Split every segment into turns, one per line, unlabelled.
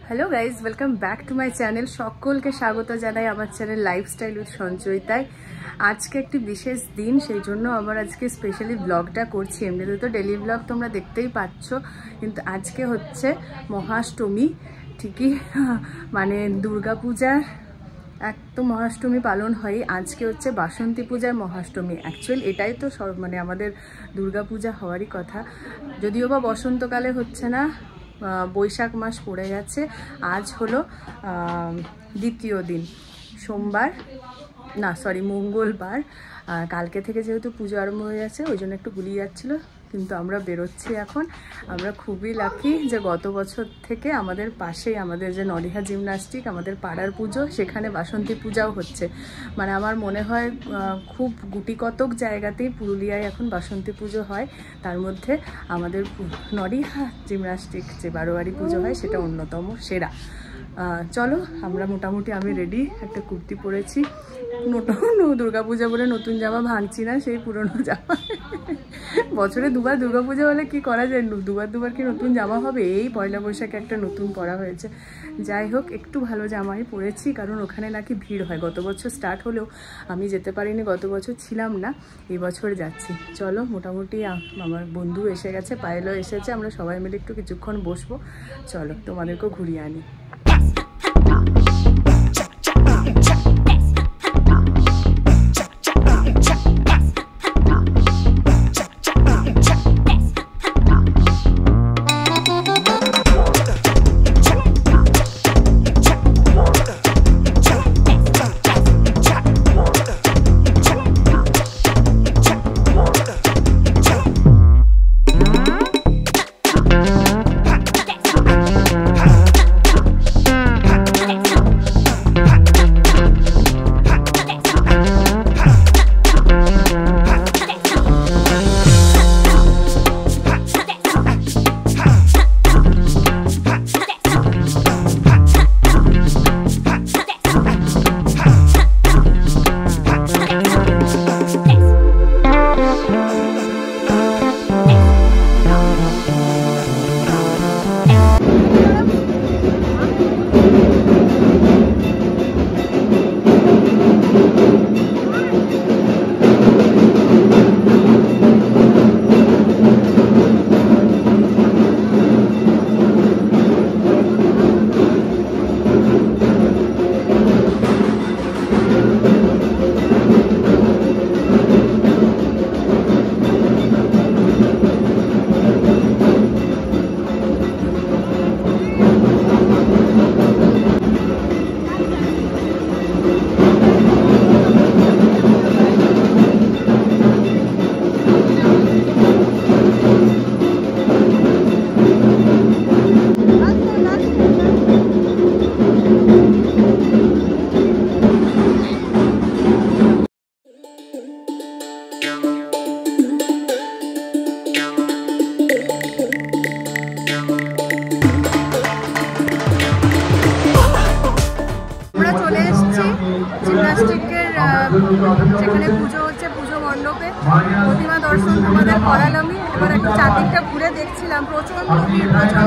Hello guys welcome back to my channel सकल के स्वागत जानाई आमार चैनल लाइफस्टाइल उइथ संचयिताय। आज के एक विशेष दिन सेई जोन्नो आमार आज के स्पेशली ब्लगटा करछि। एमनिते तो डेली ब्लग तोमरा देखतेई पाচ্ছো, किन्तु आज के होच्छे महाअष्टमी। ठीकई माने दुर्गा पूजार एक तो महाअष्टमी पालन हय, आज के होच्छे बासंती पूजार महाअष्टमी। एक्चुअल एटाई तो माने आमादेर दुर्गा पूजा हওয়ারই कथा, যদিও বা বসন্তকালে হচ্ছে না, বৈশাখ মাস পড়ে গেছে। আজ হলো দ্বিতীয় দিন, সোমবার না সরি মঙ্গলবার। কালকে থেকে যেহেতু পুজো আরম্ভ হয়ে যাচ্ছে ওই জন্য একটু গুলিয়ে যাচ্ছিলো, কিন্তু আমরা বেরোচ্ছি এখন। আমরা খুবই লাকি যে গত বছর থেকে আমাদের পাশেই আমাদের যে নডিহা জিমনাস্টিক আমাদের পাড়ার পুজো, সেখানে বাসন্তী পূজাও হচ্ছে। মানে আমার মনে হয় খুব গুটি কতক জায়গাতেই পুরুলিয়ায় এখন বাসন্তী পুজো হয়, তার মধ্যে আমাদের নডিহা জিমনাস্টিক যে বারোয়ারি পুজো হয় সেটা অন্যতম সেরা। চলো আমরা মোটামুটি আমি রেডি, একটা কুর্তি পরেছি। নতুন দুর্গা পূজা বলে নতুন জামা ভাঙছি না, সেই পুরনো জামা। বছরে দুবার দুর্গা পূজা হলে কি করা যায়, দুবার কি নতুন জামা হবে? এই পয়লা বৈশাখে একটা নতুন পরা হয়েছে। যাই হোক একটু ভালো জামাই পরেছি, কারণ ওখানে নাকি ভিড় হয়। গত বছর স্টার্ট হলেও আমি যেতে পারিনি, গত বছর ছিলাম না, এই বছর যাচ্ছি। চলো মোটামুটি আমার বন্ধু এসে গেছে, পায়েলও এসেছে, আমরা সবাই মিলে একটু কিছুক্ষণ বসবো। চলো তোমাদেরকেও ঘুরিয়ে আনি। যেখানে পুজো হচ্ছে পুজো মণ্ডপে প্রতিমা দর্শন তোমাদের করালামই। এবার একটু চারদিকটা ঘুরে দেখছিলাম, প্রচণ্ড ভিড়।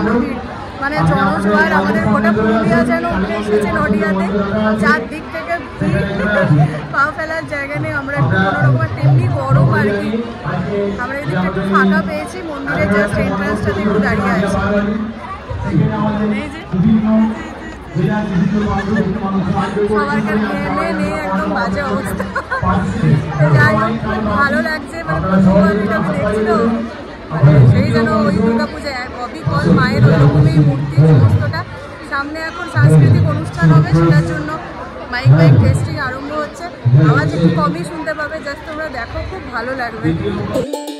মানে জনজোয়ার, আমাদের গোটা পুরুলিয়া যেন উঠে এসেছে নডিয়াতে। চারদিক থেকে ভিড়, পা ফেলার জায়গা নেই। আমরা একটু কোনোরকম তেমনি গরম আর কি। আমরা এদিকে একটু ফাঁকা পেয়েছি, মন্দিরের জাস্ট এন্ট্রান্সটাতে একটু দাঁড়িয়ে আছি। এই যে সবারকে নিয়ে একদম বাজে অবস্থা। যাই হোক ভালো লাগছে, মানে প্রথমবার এটা দেখছিল সেই যেন ওই দুর্গা পূজায় অবিকল মায়ের ওইরকমই মূর্তি সমস্তটা। সামনে এখন সাংস্কৃতিক অনুষ্ঠান হবে, সেটার জন্য মাইক টেস্টিং আরম্ভ হচ্ছে। আওয়াজ একটু কমই শুনতে পাবে, জাস্ট তোমরা দেখো, খুব ভালো লাগবে।